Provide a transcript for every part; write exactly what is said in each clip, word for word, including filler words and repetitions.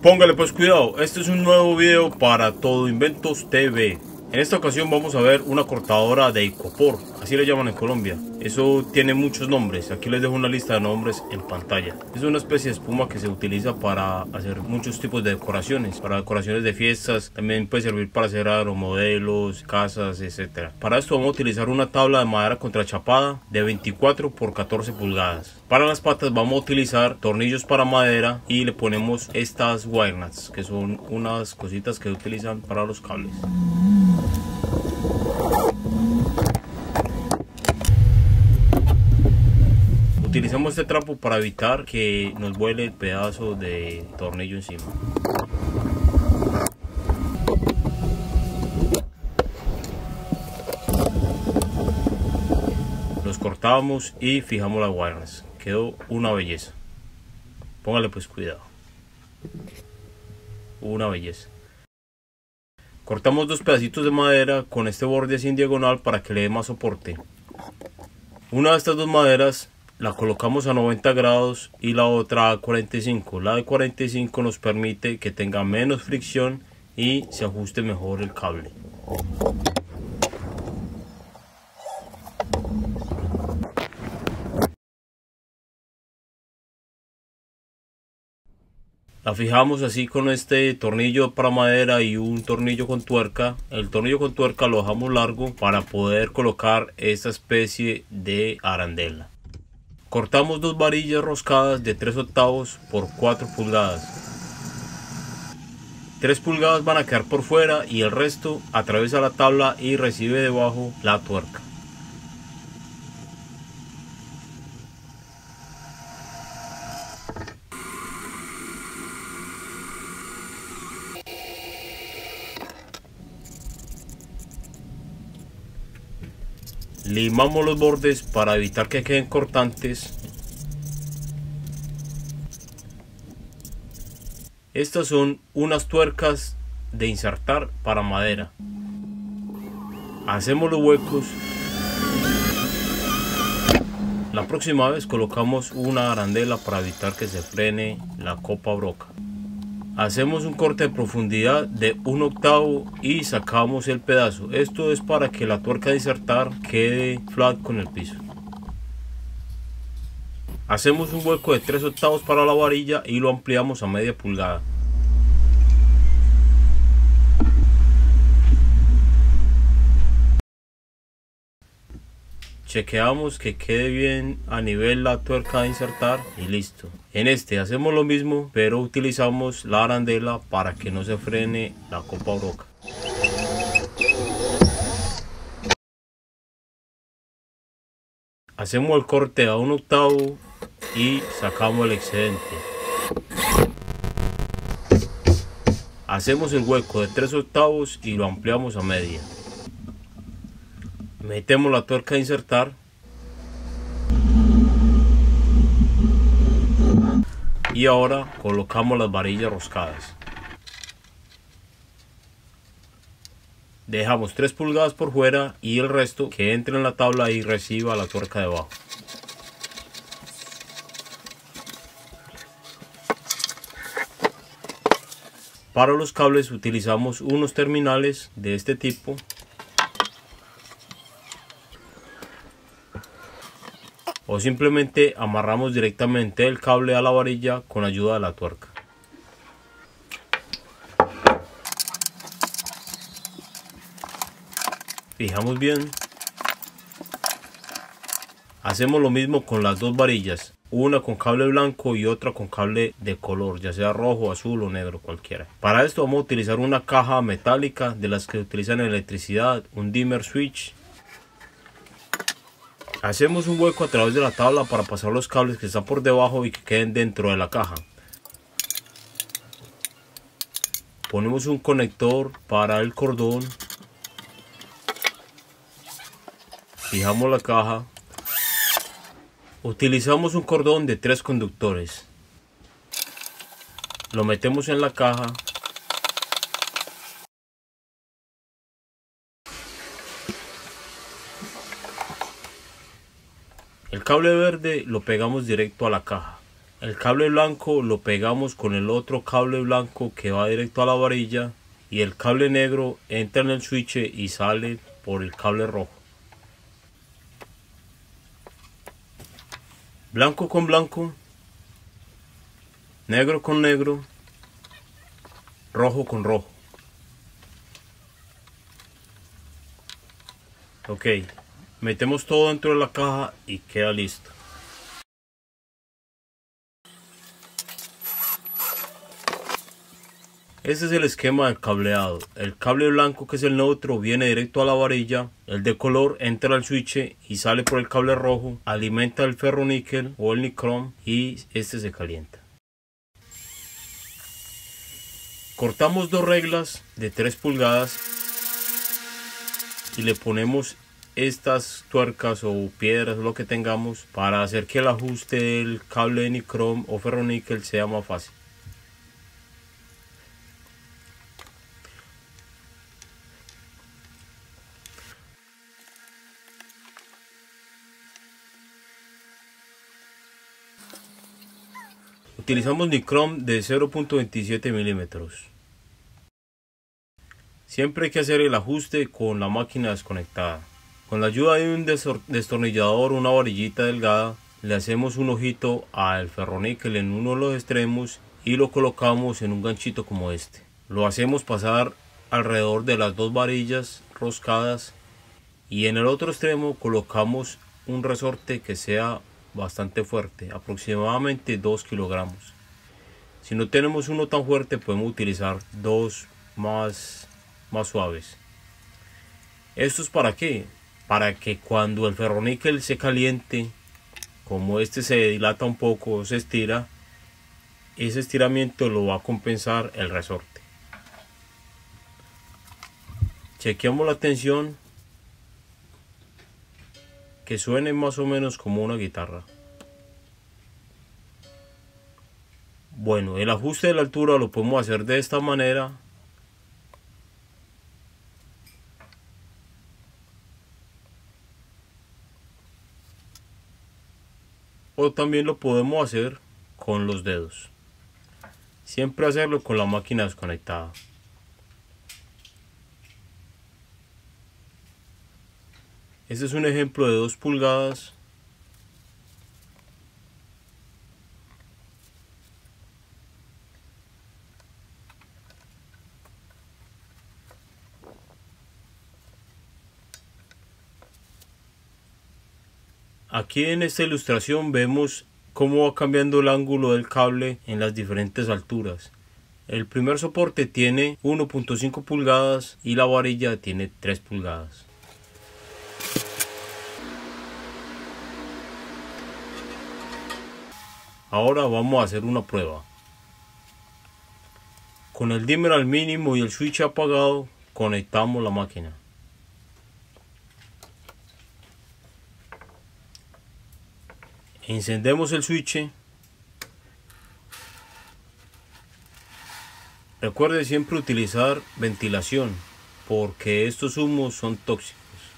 Póngale pues cuidado, este es un nuevo video para Todo Inventos T V. En esta ocasión vamos a ver una cortadora de icopor, así le llaman en Colombia. Eso tiene muchos nombres, aquí les dejo una lista de nombres en pantalla. Es una especie de espuma que se utiliza para hacer muchos tipos de decoraciones, para decoraciones de fiestas, también puede servir para hacer aeromodelos, casas, etcétera. Para esto vamos a utilizar una tabla de madera contrachapada de veinticuatro por catorce pulgadas. Para las patas vamos a utilizar tornillos para madera y le ponemos estas wire nuts, que son unas cositas que utilizan para los cables. Utilizamos este trapo para evitar que nos vuele el pedazo de tornillo encima. Los cortamos y fijamos las guardas. Quedó una belleza. Póngale pues cuidado. Una belleza. Cortamos dos pedacitos de madera con este borde así en diagonal para que le dé más soporte. Una de estas dos maderas la colocamos a noventa grados y la otra a cuarenta y cinco. La de cuarenta y cinco nos permite que tenga menos fricción y se ajuste mejor el cable. La fijamos así con este tornillo para madera y un tornillo con tuerca. El tornillo con tuerca lo dejamos largo para poder colocar esta especie de arandela. Cortamos dos varillas roscadas de tres octavos por cuatro pulgadas. tres pulgadas van a quedar por fuera y el resto atraviesa la tabla y recibe debajo la tuerca. Limamos los bordes para evitar que queden cortantes. Estas son unas tuercas de insertar para madera. Hacemos los huecos. La próxima vez colocamos una arandela para evitar que se frene la copa broca. Hacemos un corte de profundidad de un octavo y sacamos el pedazo. Esto es para que la tuerca de insertar quede flat con el piso. Hacemos un hueco de tres octavos para la varilla y lo ampliamos a media pulgada. Chequeamos que quede bien a nivel la tuerca de insertar y listo. En este hacemos lo mismo, pero utilizamos la arandela para que no se frene la copa broca. Hacemos el corte a un octavo y sacamos el excedente. Hacemos el hueco de tres octavos y lo ampliamos a media. Metemos la tuerca de insertar y ahora colocamos las varillas roscadas. Dejamos tres pulgadas por fuera y el resto que entre en la tabla y reciba la tuerca debajo. Para los cables utilizamos unos terminales de este tipo. O simplemente amarramos directamente el cable a la varilla con ayuda de la tuerca. Fijamos bien. Hacemos lo mismo con las dos varillas, una con cable blanco y otra con cable de color, ya sea rojo, azul o negro, cualquiera. Para esto vamos a utilizar una caja metálica de las que utilizan en electricidad, un dimmer switch. Hacemos un hueco a través de la tabla para pasar los cables que están por debajo y que queden dentro de la caja. Ponemos un conector para el cordón. Fijamos la caja. Utilizamos un cordón de tres conductores. Lo metemos en la caja. El cable verde lo pegamos directo a la caja El cable blanco lo pegamos con el otro cable blanco que va directo a la varilla y el cable negro entra en el switch y sale por el cable rojo. Blanco con blanco, negro con negro, rojo con rojo. Ok, metemos todo dentro de la caja y queda listo. Este es el esquema del cableado. El cable blanco, que es el neutro, viene directo a la varilla. El de color entra al switch y sale por el cable rojo, alimenta el ferroníquel o el nicrom y este se calienta. Cortamos dos reglas de tres pulgadas y le ponemos estas tuercas o piedras o lo que tengamos para hacer que el ajuste del cable de nicrom o ferroníquel sea más fácil. Utilizamos nicrom de cero punto veintisiete milímetros. Siempre hay que hacer el ajuste con la máquina desconectada. Con la ayuda de un destornillador o una varillita delgada, le hacemos un ojito al ferroníquel en uno de los extremos y lo colocamos en un ganchito como este. Lo hacemos pasar alrededor de las dos varillas roscadas y en el otro extremo colocamos un resorte que sea bastante fuerte, aproximadamente dos kilogramos. Si no tenemos uno tan fuerte, podemos utilizar dos más más suaves. ¿Esto es para qué? Para que cuando el ferroníquel se caliente, como este se dilata un poco, se estira, ese estiramiento lo va a compensar el resorte. Chequeamos la tensión, que suene más o menos como una guitarra. Bueno, el ajuste de la altura lo podemos hacer de esta manera. O también lo podemos hacer con los dedos. Siempre hacerlo con la máquina desconectada. Este es un ejemplo de dos pulgadas. Aquí en esta ilustración vemos cómo va cambiando el ángulo del cable en las diferentes alturas. El primer soporte tiene uno punto cinco pulgadas y la varilla tiene tres pulgadas. Ahora vamos a hacer una prueba. Con el dimmer al mínimo y el switch apagado, conectamos la máquina. Encendemos el switch. Recuerde siempre utilizar ventilación porque estos humos son tóxicos.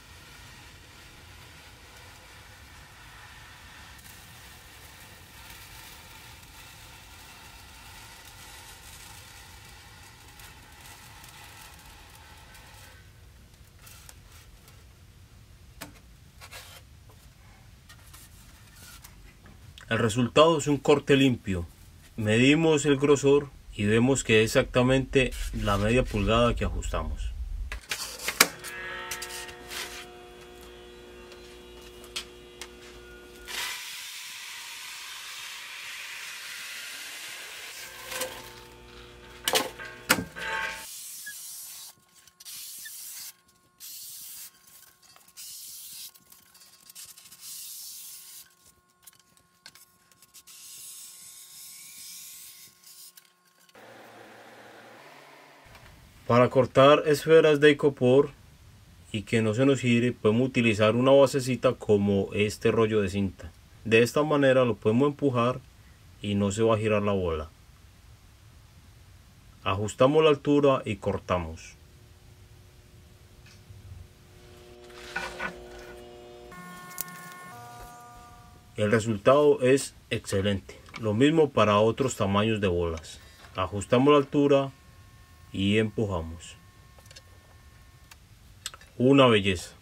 El resultado es un corte limpio. Medimos el grosor y vemos que es exactamente la media pulgada que ajustamos. Para cortar esferas de icopor y que no se nos gire, podemos utilizar una basecita como este rollo de cinta. De esta manera lo podemos empujar y no se va a girar la bola. Ajustamos la altura y cortamos. El resultado es excelente. Lo mismo para otros tamaños de bolas. Ajustamos la altura y empujamos. Una belleza.